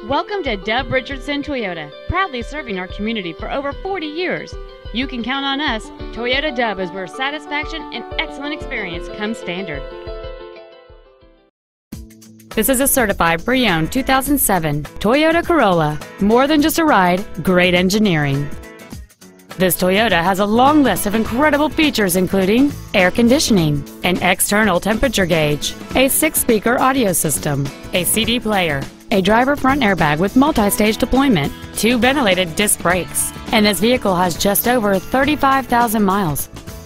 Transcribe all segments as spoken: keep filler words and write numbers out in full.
Welcome to Dub Richardson Toyota, proudly serving our community for over forty years. You can count on us. Toyota Dub is where satisfaction and excellent experience come standard. This is a certified pre-owned two thousand seven Toyota Corolla. More than just a ride, great engineering. This Toyota has a long list of incredible features including air conditioning, an external temperature gauge, a six-speaker audio system, a C D player, a driver front airbag with multi-stage deployment, two ventilated disc brakes, and this vehicle has just over thirty-five thousand miles.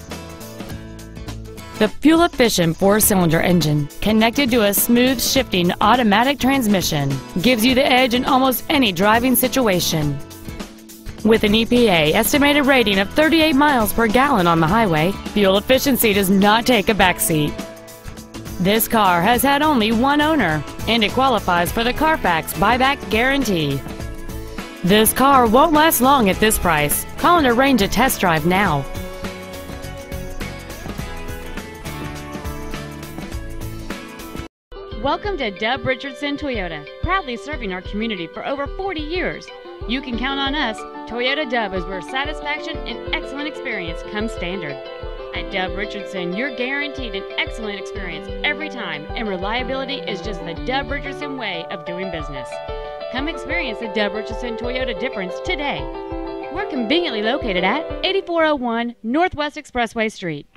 The fuel-efficient four-cylinder engine, connected to a smooth shifting automatic transmission, gives you the edge in almost any driving situation. With an E P A estimated rating of thirty-eight miles per gallon on the highway, fuel efficiency does not take a backseat. This car has had only one owner, and it qualifies for the Carfax buyback guarantee. This car won't last long at this price. Call and arrange a test drive now. Welcome to Dub Richardson Toyota, proudly serving our community for over forty years. You can count on us. Toyota Dub is where satisfaction and excellent experience come standard. At Dub Richardson, you're guaranteed an excellent experience every time, and reliability is just the Dub Richardson way of doing business. Come experience the Dub Richardson Toyota difference today. We're conveniently located at eighty-four oh one Northwest Expressway Street.